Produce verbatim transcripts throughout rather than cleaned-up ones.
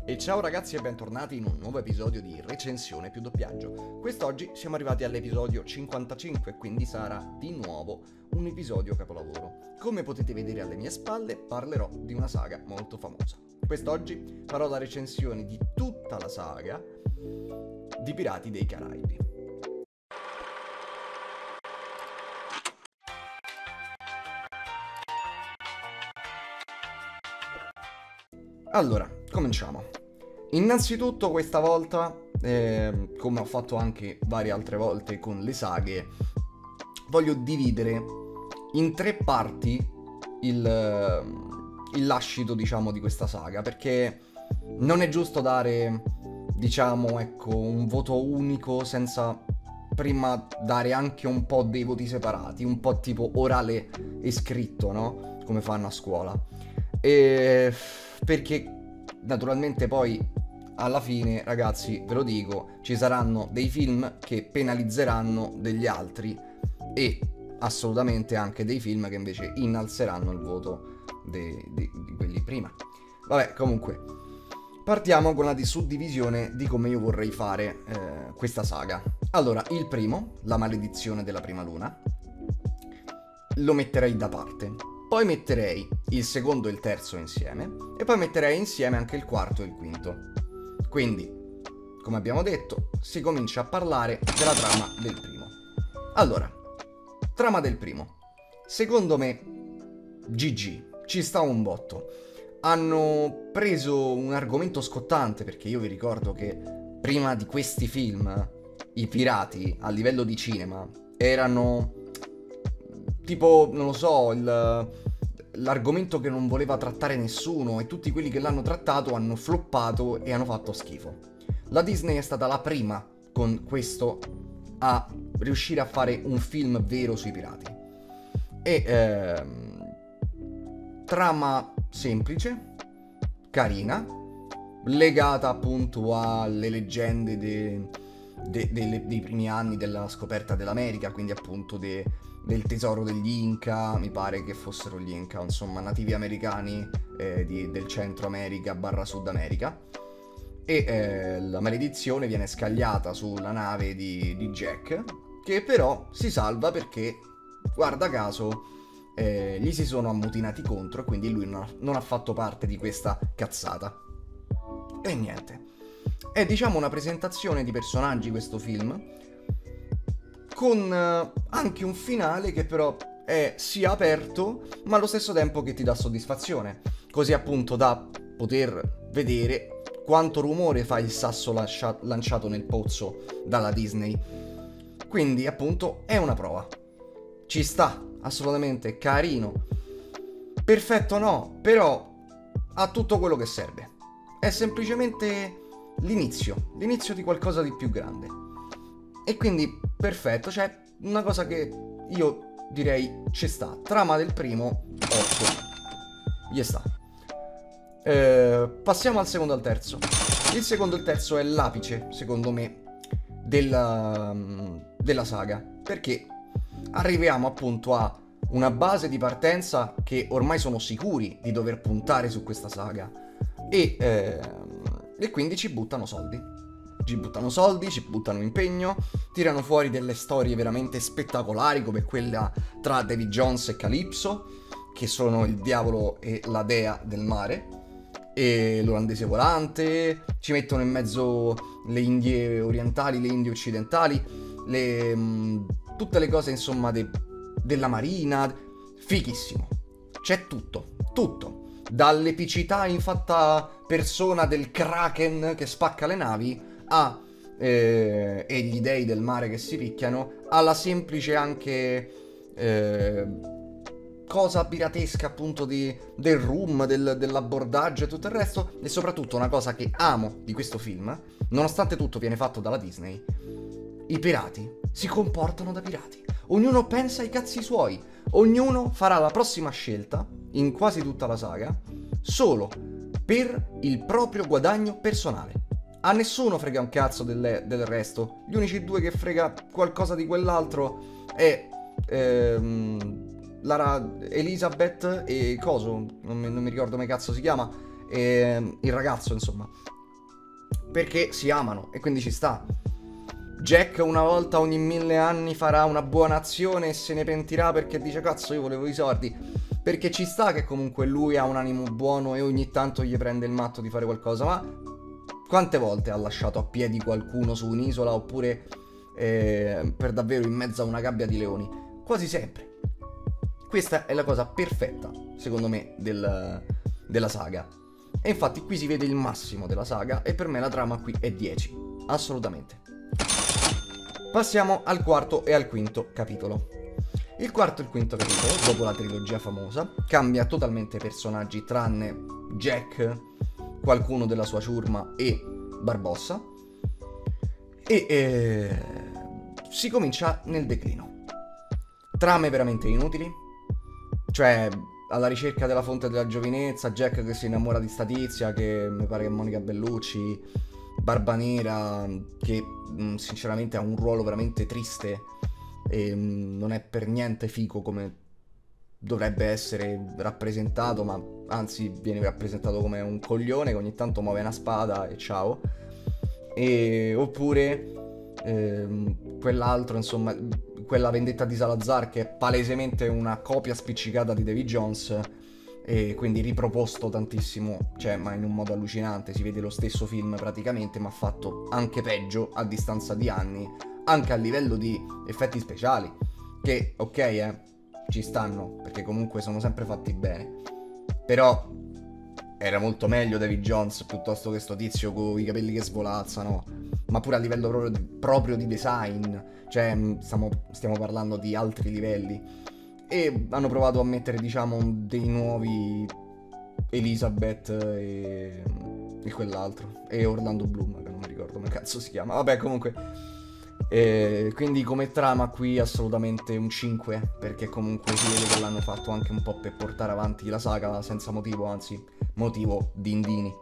E ciao ragazzi e bentornati in un nuovo episodio di Recensione più doppiaggio. Quest'oggi siamo arrivati all'episodio cinquantacinque, quindi sarà di nuovo un episodio capolavoro. Come potete vedere alle mie spalle parlerò di una saga molto famosa. Quest'oggi farò la recensione di tutta la saga di Pirati dei Caraibi. Allora, cominciamo. Innanzitutto questa volta, eh, come ho fatto anche varie altre volte con le saghe, voglio dividere in tre parti il, il lascito, diciamo, di questa saga, perché non è giusto dare, diciamo, ecco, un voto unico senza prima dare anche un po' dei voti separati, un po' tipo orale e scritto, no? Come fanno a scuola. E perché naturalmente poi alla fine, ragazzi, ve lo dico, ci saranno dei film che penalizzeranno degli altri e assolutamente anche dei film che invece innalzeranno il voto di quelli prima. Vabbè, comunque partiamo con la suddivisione di come io vorrei fare eh, questa saga. Allora, il primo, La maledizione della prima luna, lo metterei da parte. Poi metterei il secondo e il terzo insieme e poi metterei insieme anche il quarto e il quinto. Quindi, come abbiamo detto, si comincia a parlare della trama del primo. Allora, trama del primo. Secondo me, G G, ci sta un botto. Hanno preso un argomento scottante, perché io vi ricordo che prima di questi film, i pirati a livello di cinema erano tipo, non lo so, il, l'argomento che non voleva trattare nessuno e tutti quelli che l'hanno trattato hanno floppato e hanno fatto schifo. La Disney è stata la prima con questo a riuscire a fare un film vero sui pirati. E ehm, trama semplice, carina, legata appunto alle leggende de, de, de, dei primi anni della scoperta dell'America, quindi appunto de, del tesoro degli Inca, mi pare che fossero gli Inca, insomma nativi americani eh, di, del Centro America barra Sud America. E eh, la maledizione viene scagliata sulla nave di, di Jack, che però si salva perché, guarda caso, eh, gli si sono ammutinati contro e quindi lui non ha, non ha fatto parte di questa cazzata. E niente. È, diciamo, una presentazione di personaggi questo film, con eh, anche un finale che però è sia aperto ma allo stesso tempo che ti dà soddisfazione, così appunto da poter vedere quanto rumore fa il sasso lascia- lanciato nel pozzo dalla Disney. Quindi appunto è una prova, ci sta, assolutamente, carino, perfetto no, però ha tutto quello che serve, è semplicemente l'inizio, l'inizio di qualcosa di più grande. E quindi perfetto, cioè una cosa che io direi ci sta. Trama del primo, otto. Gli sta. Eh, passiamo al secondo e al terzo. Il secondo e il terzo è l'apice, secondo me, della, della saga. Perché arriviamo appunto a una base di partenza che ormai sono sicuri di dover puntare su questa saga. E, eh, e quindi ci buttano soldi. Ci buttano soldi, ci buttano impegno, tirano fuori delle storie veramente spettacolari come quella tra Davy Jones e Calypso, che sono il diavolo e la dea del mare, e l'olandese volante, ci mettono in mezzo le Indie orientali, le Indie occidentali, le, mh, tutte le cose insomma de, della marina, fighissimo, c'è tutto, tutto, dall'epicità infatta persona del Kraken che spacca le navi, a, eh, e gli dei del mare che si picchiano, alla semplice anche eh, cosa piratesca appunto di, del rum, del, dell'abbordaggio e tutto il resto. E soprattutto una cosa che amo di questo film, nonostante tutto viene fatto dalla Disney, i pirati si comportano da pirati, ognuno pensa ai cazzi suoi, ognuno farà la prossima scelta in quasi tutta la saga solo per il proprio guadagno personale. A nessuno frega un cazzo del, del resto. Gli unici due che frega qualcosa di quell'altro è ehm, Lara, Elizabeth e Coso, non mi, non mi ricordo come cazzo si chiama, e il ragazzo, insomma, perché si amano e quindi ci sta. Jack una volta ogni mille anni farà una buona azione e se ne pentirà perché dice cazzo io volevo i soldi, perché ci sta che comunque lui ha un animo buono e ogni tanto gli prende il matto di fare qualcosa, ma quante volte ha lasciato a piedi qualcuno su un'isola oppure eh, per davvero in mezzo a una gabbia di leoni? Quasi sempre. Questa è la cosa perfetta, secondo me, del, della saga. E infatti qui si vede il massimo della saga e per me la trama qui è dieci, assolutamente. Passiamo al quarto e al quinto capitolo. Il quarto e il quinto capitolo, dopo la trilogia famosa, cambia totalmente i personaggi tranne Jack, qualcuno della sua ciurma e Barbossa. E eh, si comincia nel declino. Trame veramente inutili, cioè alla ricerca della fonte della giovinezza, Jack che si innamora di sta tizia, che mi pare che è Monica Bellucci, Barba Nera, che mh, sinceramente ha un ruolo veramente triste e mh, non è per niente fico come dovrebbe essere rappresentato, ma anzi viene rappresentato come un coglione che ogni tanto muove una spada e ciao. E oppure ehm, quell'altro, insomma, quella vendetta di Salazar, che è palesemente una copia spiccicata di Davy Jones e quindi riproposto tantissimo, cioè ma in un modo allucinante. Si vede lo stesso film praticamente ma fatto anche peggio a distanza di anni, anche a livello di effetti speciali, che ok eh ci stanno perché comunque sono sempre fatti bene, però era molto meglio Davy Jones piuttosto che sto tizio con i capelli che svolazzano, ma pure a livello proprio di, proprio di design, cioè stiamo, stiamo parlando di altri livelli. E hanno provato a mettere, diciamo, dei nuovi Elizabeth e, e quell'altro, e Orlando Bloom, che non mi ricordo come cazzo si chiama, vabbè comunque. E quindi come trama qui assolutamente un cinque, perché comunque si vede che l'hanno fatto anche un po' per portare avanti la saga senza motivo, anzi motivo dindini.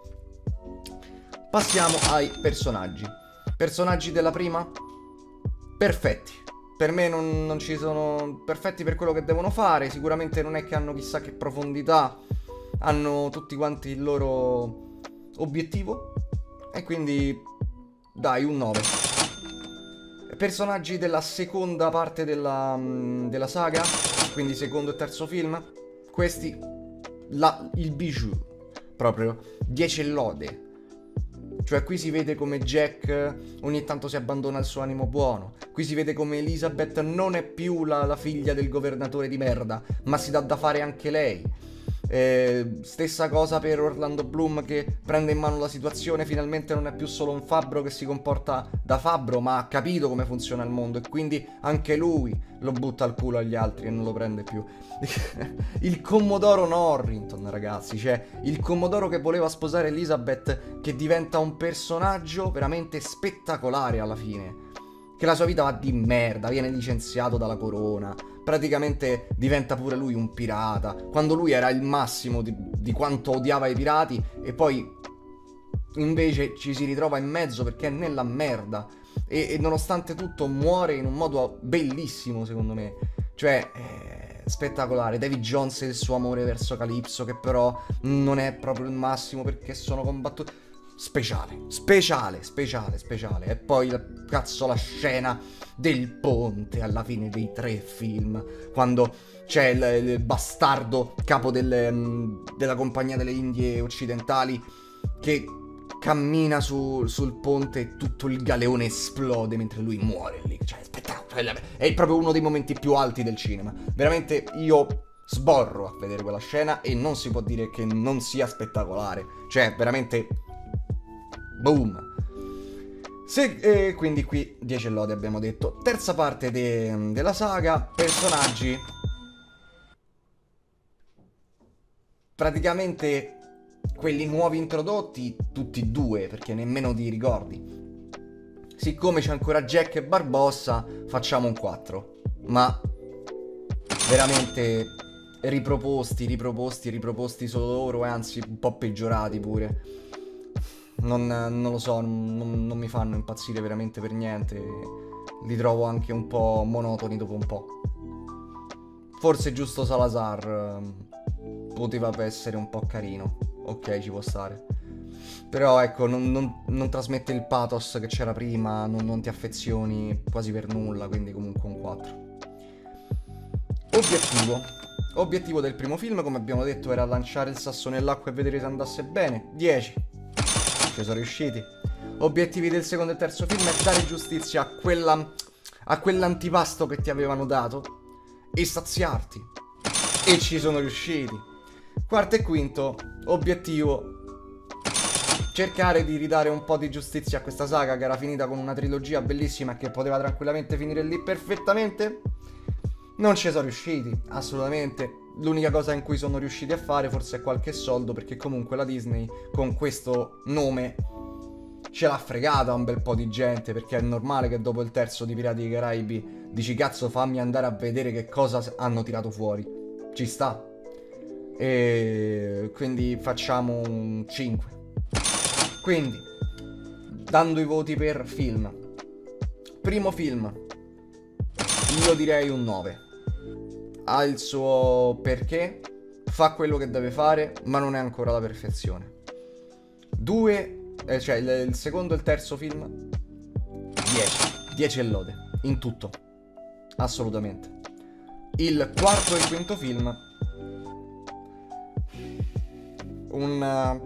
Passiamo ai personaggi. Personaggi della prima? Perfetti. Per me non, non ci sono perfetti per quello che devono fare, sicuramente non è che hanno chissà che profondità, hanno tutti quanti il loro obiettivo e quindi dai un nove. Personaggi della seconda parte della, della saga, quindi secondo e terzo film, questi la, il bijou, proprio dieci lode. Cioè qui si vede come Jack ogni tanto si abbandona al suo animo buono, qui si vede come Elizabeth non è più la, la figlia del governatore di merda, ma si dà da fare anche lei. Eh, stessa cosa per Orlando Bloom, che prende in mano la situazione, finalmente non è più solo un fabbro che si comporta da fabbro, ma ha capito come funziona il mondo e quindi anche lui lo butta al culo agli altri e non lo prende più. Il Commodoro Norrington, ragazzi, cioè il Commodoro che voleva sposare Elizabeth, che diventa un personaggio veramente spettacolare alla fine, che la sua vita va di merda, viene licenziato dalla corona, praticamente diventa pure lui un pirata, quando lui era il massimo di, di quanto odiava i pirati, e poi invece ci si ritrova in mezzo perché è nella merda e, e nonostante tutto muore in un modo bellissimo, secondo me, cioè eh, spettacolare. Davy Jones e il suo amore verso Calypso, che però non è proprio il massimo perché sono combattuti. Speciale, speciale, speciale, speciale. E poi la, cazzo la scena del ponte alla fine dei tre film, quando c'è il, il bastardo capo del, della compagnia delle Indie occidentali che cammina su, sul ponte e tutto il galeone esplode mentre lui muore lì. Cioè, aspetta, è proprio uno dei momenti più alti del cinema. Veramente io sborro a vedere quella scena e non si può dire che non sia spettacolare. Cioè, veramente boom. Se, eh, quindi qui dieci lode abbiamo detto. Terza parte de, della saga, personaggi praticamente quelli nuovi introdotti, tutti e due, perché nemmeno ti ricordi. Siccome c'è ancora Jack e Barbossa, facciamo un quattro. Ma veramente riproposti, riproposti, riproposti solo loro, e anzi un po' peggiorati pure. Non, non lo so, non, non mi fanno impazzire veramente per niente. Li trovo anche un po' monotoni dopo un po'. Forse giusto Salazar poteva essere un po' carino. ok, ci può stare. Però ecco, non, non, non trasmette il pathos che c'era prima, non, non ti affezioni quasi per nulla, quindi comunque un quattro. Obiettivo. Obiettivo del primo film, come abbiamo detto, era lanciare il sasso nell'acqua e vedere se andasse bene. dieci. Ci sono riusciti. Obiettivi del secondo e terzo film è dare giustizia a quella, a quell'antipasto che ti avevano dato e saziarti. E ci sono riusciti. Quarto e quinto, obiettivo: cercare di ridare un po' di giustizia a questa saga che era finita con una trilogia bellissima e che poteva tranquillamente finire lì perfettamente. Non ci sono riusciti, assolutamente. L'unica cosa in cui sono riusciti a fare forse è qualche soldo, perché comunque la Disney con questo nome ce l'ha fregata un bel po' di gente, perché è normale che dopo il terzo di Pirati dei Caraibi dici cazzo fammi andare a vedere che cosa hanno tirato fuori. Ci sta. E quindi facciamo un cinque. Quindi, dando i voti per film. Primo film, io direi un nove. Ha il suo perché, fa quello che deve fare, ma non è ancora la perfezione. Due, eh, cioè il, il secondo e il terzo film, dieci. dieci e lode, in tutto. Assolutamente. Il quarto e il quinto film, un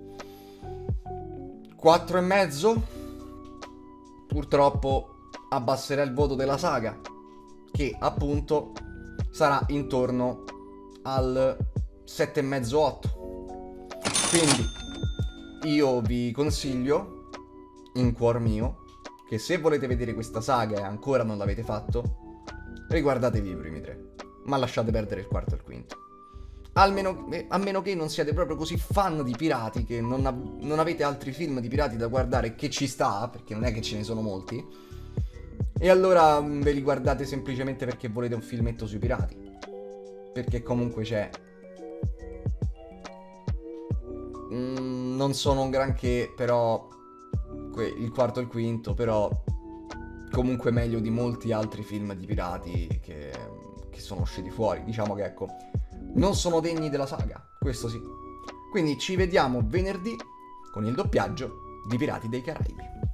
quattro e mezzo. Purtroppo abbasserà il voto della saga, che appunto sarà intorno al sette e mezzo otto. Quindi io vi consiglio in cuor mio che se volete vedere questa saga e ancora non l'avete fatto, riguardatevi i primi tre, ma lasciate perdere il quarto e il quinto. Almeno, a meno che non siate proprio così fan di pirati che non, av- non avete altri film di pirati da guardare, che ci sta, perché non è che ce ne sono molti, e allora mh, ve li guardate semplicemente perché volete un filmetto sui pirati, perché comunque c'è. Mm, non sono un granché, però que- il quarto e il quinto, però comunque meglio di molti altri film di pirati che, che sono usciti fuori. Diciamo che ecco, non sono degni della saga, questo sì. Quindi ci vediamo venerdì con il doppiaggio di Pirati dei Caraibi.